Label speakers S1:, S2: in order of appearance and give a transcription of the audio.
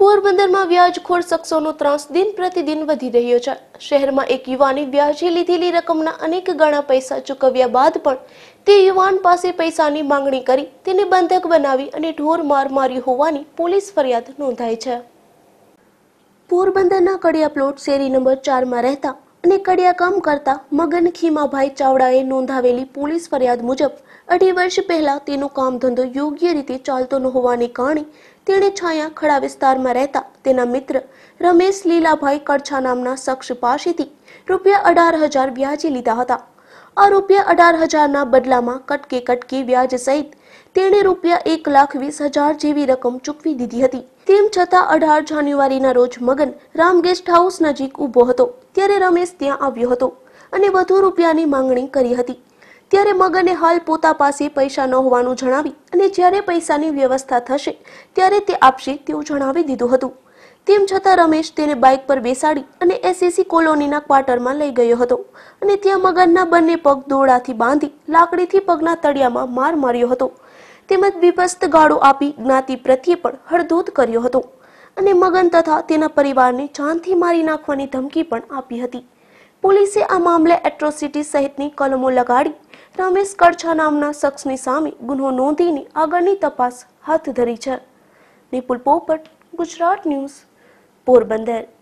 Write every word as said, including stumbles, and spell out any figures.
S1: પોરબંદરમાં વ્યાજખોર શખ્સોનો ત્રાસ દિન પ્રતિદિન વધી રહ્યો છે। શહેરમાં એક યુવાને વ્યાજે લીધેલી રકમના અનેક ગણા પૈસા ચૂકવ્યા બાદ પણ તે યુવાન પાસે પૈસાની માંગણી કરી તેને બંધક બનાવી અને ઢોર માર માર્યો હોવાની પોલીસ ફરિયાદ નોંધાઈ છે। પોરબંદરના કડિયા પ્લોટ શેરી નંબર ચાર માં રહેતા અને કડિયા કામ કરતા મગન ખીમાભાઈ ચાવડાએ નોંધાવેલી પોલીસ ફરિયાદ મુજબ અઢી વર્ષ પહેલા તેનો કામ ધંધો યોગ્ય રીતે ચાલતો ન હોવાને કારણે તેણે છાયા ખડા વિસ્તારમાં રહેતા તેના મિત્ર રમેશ લીલાભાઈ કડછા નામના શખ્સ પાસેથી રૂપિયા અઢાર હજાર વ્યાજે લીધા હતા। આ રૂપિયા અઢાર હજારના બદલામાં કટકે કટકે વ્યાજ સહિત તેણે રૂપિયા એક લાખ વીસ હજાર જેવી રકમ ચૂકવી દીધી હતી। તેમ છતાં અઢાર જાન્યુઆરીના રોજ મગન રામ ગેસ્ટ હાઉસ નજીક ઊભો હતો ત્યારે રમેશ ત્યાં આવ્યો હતો અને વધુ રૂપિયાની માંગણી કરી હતી। ત્યારે મગને હાલ પોતા પાસે પૈસા ન હોવાનું જણાવી અને જ્યારે પૈસાની વ્યવસ્થા થશે ત્યારે તે આપશે તેવું જણાવી દીધું હતું। તેમ છતાં રમેશ તેને બાઇક પર બેસાડી અને એસએસસી કોલોનીના ક્વાર્ટરમાં લઈ ગયો હતો અને ત્યાં મગનના બંને પગ દોરડાથી બાંધી લાકડીથી પગના તળિયામાં માર માર્યો હતો તેમજ બીભત્સ ગાળો આપી જ્ઞાતિ પ્રત્યે પણ હળધૂત કર્યો હતો અને મગન તથા તેના પરિવારને જાનથી મારી નાખવાની ધમકી પણ આપી હતી। પોલીસે આ મામલે એટ્રોસિટી સહિતની કલમો લગાડી રમેશ કડછા નામના શખ્સની સામે ગુનો નોંધીને આગળની તપાસ હાથ ધરી છે। નિપુલ પોપટ, ગુજરાત ન્યૂઝ, પોરબંદર।